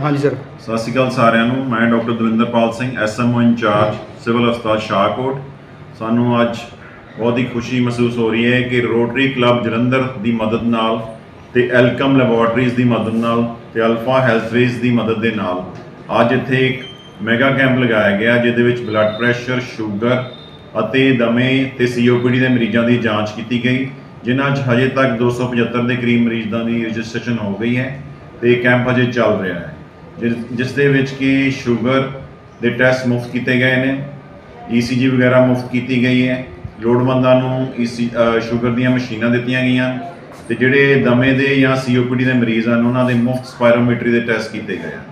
हाँ जी सर। सत श्री अकाल सारिਆਂ ਨੂੰ। मैं doctor Davinderpal Singh SMO incharge civil हस्पताल शाहकोट। सानू अज बहुत ही खुशी महसूस हो रही है कि रोटरी क्लब जलंधर की मदद नाल ते एलकम लैबोरेटरीज़ की मदद नाल ते अल्फा हैल्थवेज की मदद के नाल अज इत्थे एक मैगा कैंप लगाया गया जिहदे विच ब्लड प्रैशर, शुगर ਅਤੇ दमे ते COPD के मरीजों की जाँच की गई, जिन्हां च हजे तक 275 के करीब मरीजों की रजिस्ट्रेशन हो गई है तो कैंप हजे चल रहा है, जिस दे विच कि शुगर के टैसट मुफ्त किए गए हैं, ECG वगैरह मुफ्त की गई है, लोड़वंदां शुगर दी मशीनां दित्तियां गईयां ते जिहड़े दमे दे या COPD के मरीज़ हैं उन्होंने मुफ्त स्पायरोमीट्री के टैसट किए गए हैं।